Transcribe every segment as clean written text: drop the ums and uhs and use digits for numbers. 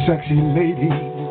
Sexy lady,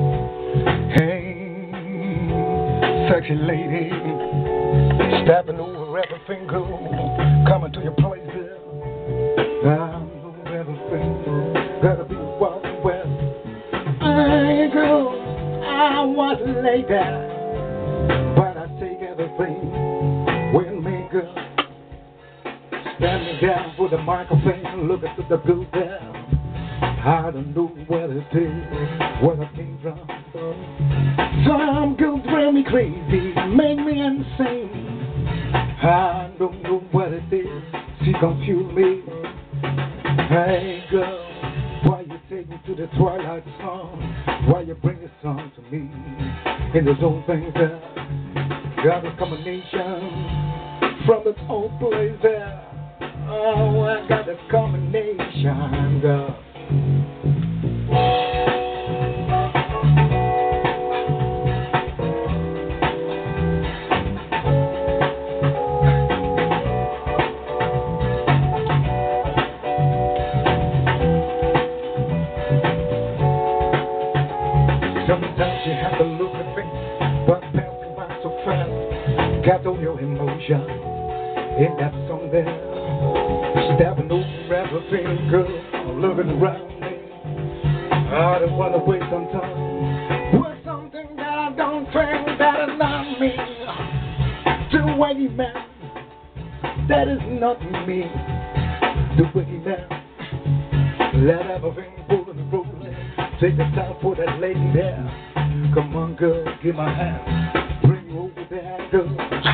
hey, sexy lady, stepping over everything good, coming to your place there. I know everything, gotta be walking well. I go, I was laid down, but I take everything with me, girl. Standing down with the microphone, looking to the blue there. I don't know where it is, where I came from. Some girl drive me crazy, make me insane. I don't know what it is, she confused me. Hey girl, why you take me to the twilight song? Why you bring a song to me? In those old things there, got a combination from this old place there. Oh, I got a combination, girl. Sometimes you have to look at things, but passing by so fast. Got all your emotion in that song there. Stepping over everything, girl, looking around me. I don't want to waste some time with something that I don't think that is not me. The way man, that is not me. The way man, let everything roll and roll. Take the time for that lady there. Come on, girl, give my hand. Bring you over there, girl.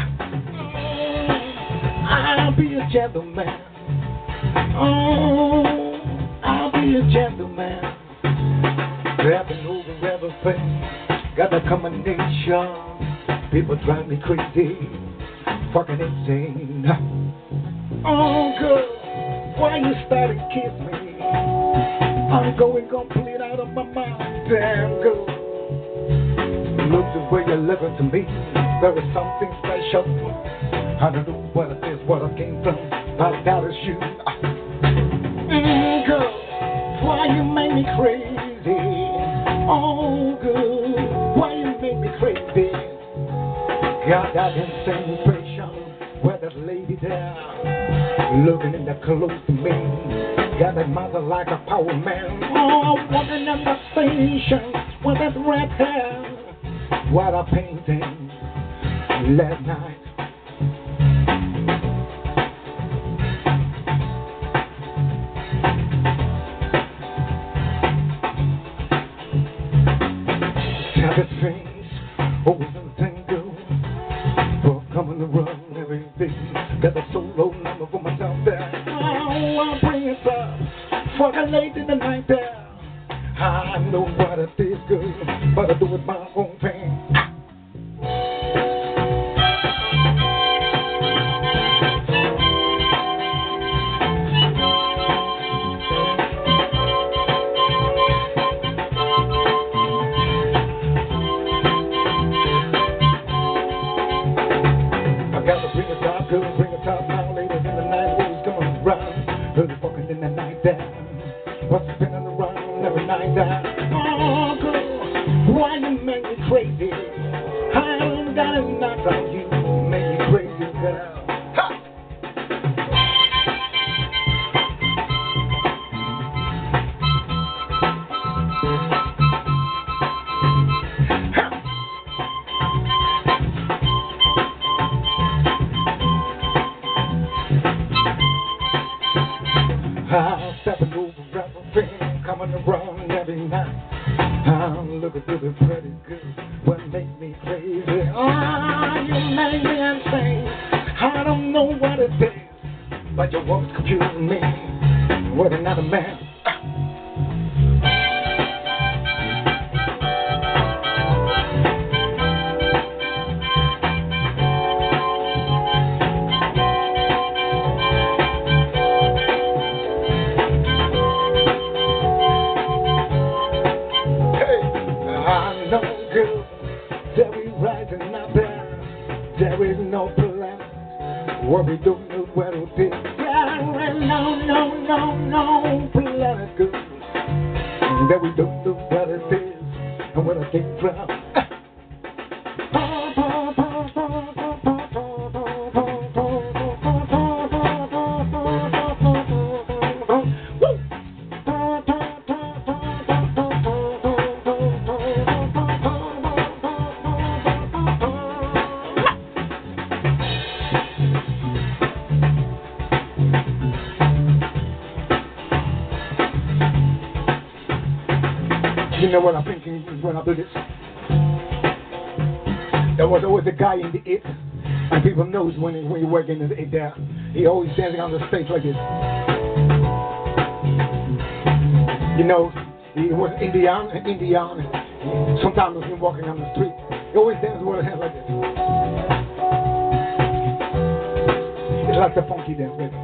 I'll be a gentleman. Oh, I'll be a gentleman. Grabbing over everything. Got a combination. People drive me crazy. Fucking insane. Oh, girl, why you started to kiss me? I'm going complete out of my mind. Damn, girl. Look the way you're living to me. There is something special. I don't know what it is, what I came from. But that is you. Girl, why you make me crazy? Oh, girl, why you make me crazy? Got that insane impression where that lady there, looking in that close to me. Got that mother like a power man. Oh, walking in the station with that red hair. What a painting last night. Have his face, always in the tango. For coming around every day. Got a solo number for myself there. Oh, I'll bring it up for the lady tonight there. I know what it is good, but I do it my own thing. Bring it up now, later in the night, who's coming around? Early walking in the night there. What's spinning around every night there? Oh, girl, why you make me crazy? I ain't got enough on you, make me crazy, girl. Ha! I'm stepping over everything, coming around every night. I'm looking to the pretty girl, what make me crazy? Oh, you make me insane. I don't know what it is, but your woman's confusing me with another man. There we rising up there. There is no plan. What we don't know where to be. There is no plan good. That we don't know where to and where I came from. You know what I'm thinking when I do this? There was always a guy in the it, and people knows when you're working in the it there. He always dancing on the stage like this. You know, he was Indian. Sometimes he's walking on the street. He always dances with his hands like this. It's like the funky dance, baby.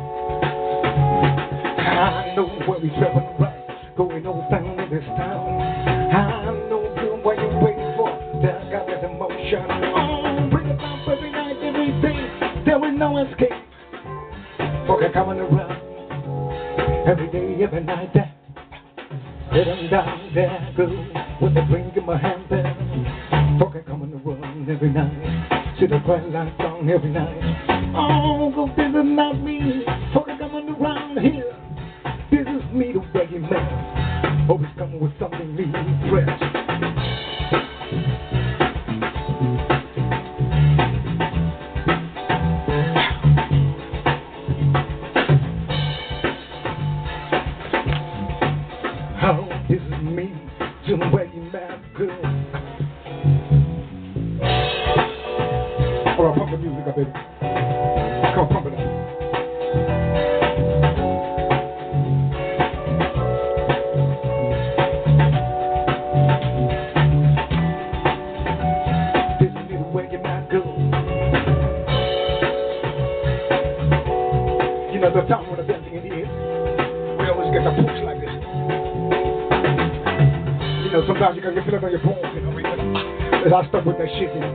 I know where we traveling right, going on down in this town. I know good what you're waiting for. That got this emotion. Oh, bring it up every night, every day. There is no escape. Okay, coming around every day, every night. There, sitting down there, girl, with a drink in my hand there. Okay, coming around every night. See the bright lights on every night. Oh, go this is not me. Okay, coming around here. This is me, the reggae man. Always coming with something new, fresh. Oh, this is me, the reggae man, girl. Alright, pump the music up, baby. Come on, pump it up. You know the time when the dancing in the air, we always get the push like this. You know, sometimes you can feel it on your bones, you know, but I stuck with that shit, you know.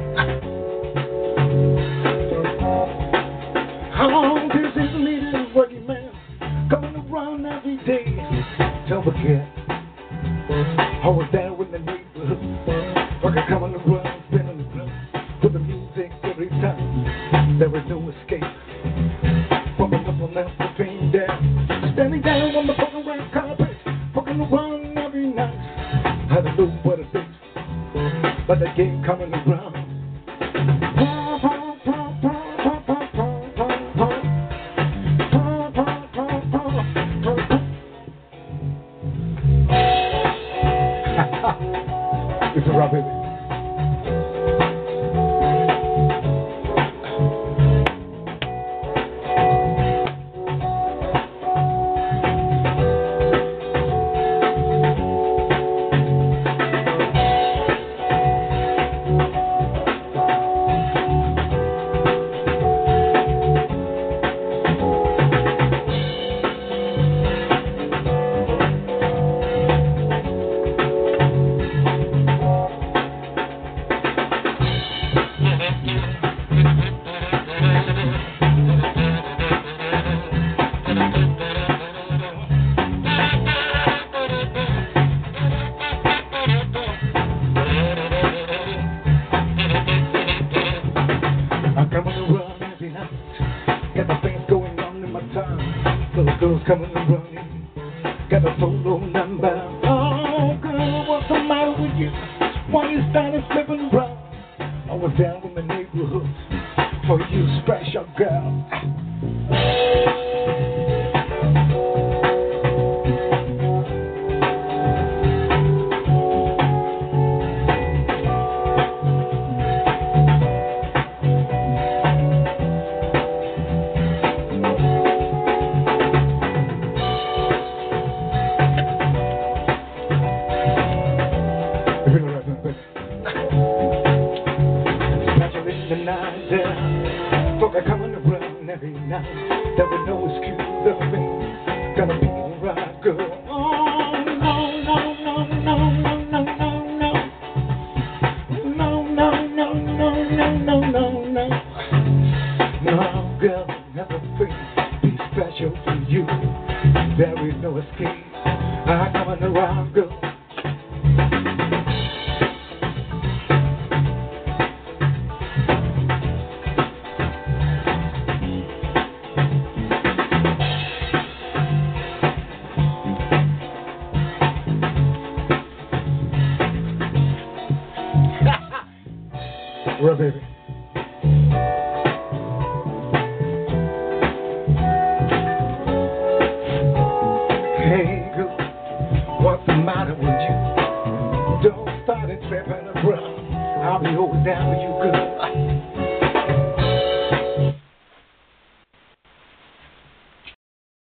Oh, this is me, this working man, coming around every day. Don't forget, I was there with the neighborhood, fucking coming around, spinning the club, with the music every time. There was no escape. Standing down on the fucking red carpet, fucking around every night. I don't know what it is, but the game coming around. It's a rap, baby. I'm coming around every night. Got the things going on in my time. Those girls coming around. Got a solo number. Oh, girl, what's the matter with you? Why you started flipping around? I was down in the neighborhood for you, special girl. Folk are coming around every night. There was no excuse, everything gonna be right, girl. Oh, no, no, no, no, no, no, no, no. No, no, no, no, no, no, no, no. No, girl, everything be special for you. There is no escape. I'm coming around, girl. Well, baby. Hey, girl, what's the matter with you? Don't start it tripping around. I'll be always down for you, girl.